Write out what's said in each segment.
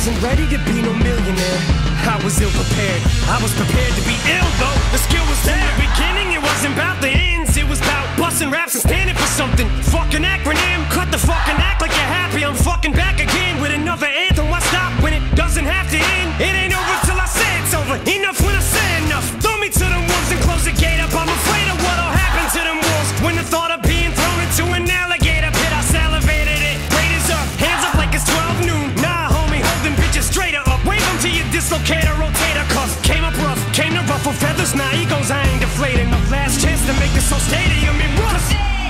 wasn't ready to be no millionaire. I was ill prepared. I was prepared to be ill though. The skill was there. In the beginning, it wasn't about the ends. It was about busting raps and standing for something. Fucking acronym. Cut the fucking act like you're happy. I'm fucking back again with another anthem. Why stop when it doesn't have to end? It ain't over till I say it's over. Enough when I say enough. Throw me to the wolves and close the gate up. I'm afraid of what'll happen to them wolves when the thought of being thrown into an alligator pit. I salivated it. Raiders up, hands up like it's 12 noon. Nah, homie, holding bitches straighter up. Wave them to your dislocator, rotator cuff. Came up rough, came to ruffle feathers. Now egos, I ain't deflating. The last chance to make this whole stadium in rust.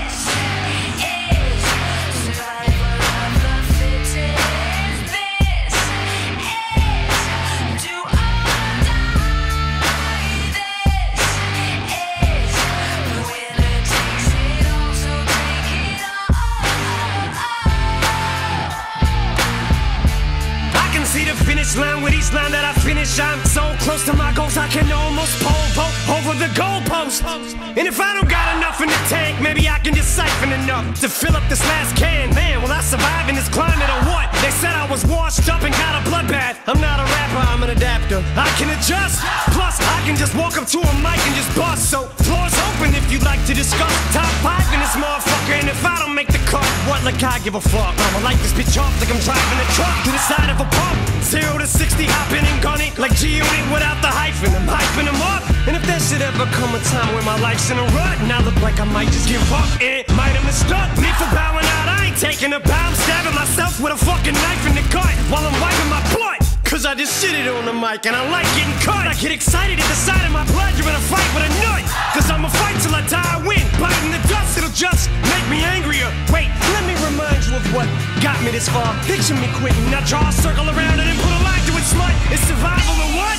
Line with each line that I finish, I'm so close to my goals I can almost pole vault over the goalpost. And if I don't got enough in the tank, maybe I can just siphon enough to fill up this last can. Man, will I survive in this climate or what? They said I was washed up and got a bloodbath. I'm not a rapper, I'm an adapter. I can adjust, plus I can just walk up to a mic and just bust. So floor's open if you'd like to discuss top 5 in this motherfucker. And if I don't make the cut, what, like I give a fuck? I'ma light this bitch off like I'm driving a truck to the side of a pump. 0 to 60, hopping and gunning like G-Unit without the hyphen. I'm hyping them up. And if there should ever come a time when my life's in a rut and I look like I might just give up, it might have mistook me for bowing out. I ain't taking a bow. I'm stabbing myself with a fucking knife in the gut while I'm wiping my butt. Cause I just shitted on the mic and I like getting cut. I get excited at the sight of my blood. You're in a fight with a nut. Cause I'ma fight till I die, I win. Biting the dust, it'll just make me angrier. Wait, let me remind you of what got me this far. Picture me quitting, now draw a circle around it and put a line through it, slut. It's survival or what?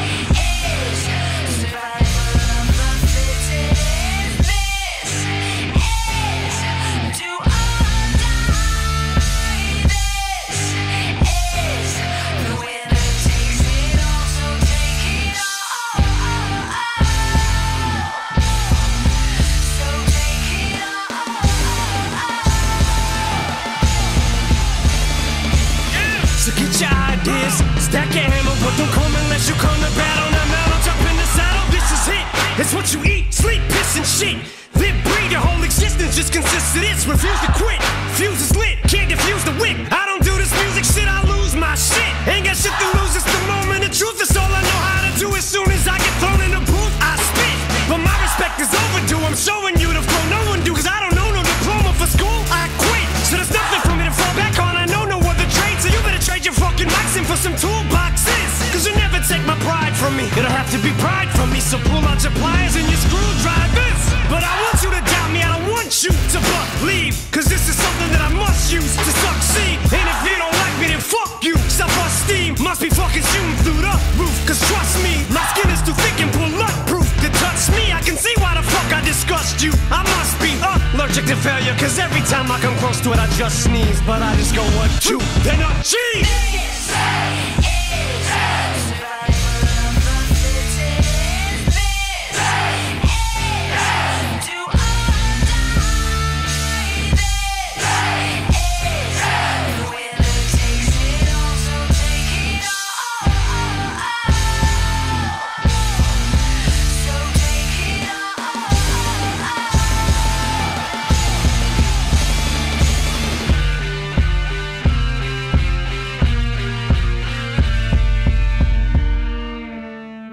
Stack your hammer, but don't come unless you come to battle. Now mount, jump in the saddle. This is it. It's what you eat, sleep, piss, and shit. Live, breathe, your whole existence just consists of this. Refuse to quit. Fuse is lit, can't defuse the wick. I don't do this music shit, I lose my shit. Ain't got shit to lose, it's the moment of truth. It's all I know how to do. As soon as I get thrown in the booth, I spit. But my respect is overdue. I'm showing you the flow no one do. Cause I don't know no diploma for school. I quit. So there's nothing for me to fall back on. I know no other trade. So you better trade your fucking mics in for some toolboxes. Cause you never take my pride from me. It'll have to be pride from me. So pull out your pliers and your screwdrivers. But I want you to doubt me. I don't want you to believe. Cause this is something that I must use to succeed. And if you don't like me, then fuck you. Self-esteem must be fucking shooting through the roof. Cause trust me, my skin is too thick and bulletproof to touch me. I can see why the fuck I disgust you. I must be allergic to failure. Cause every time I come close to it, I just sneeze. But I just go 1, 2, then up, cheese.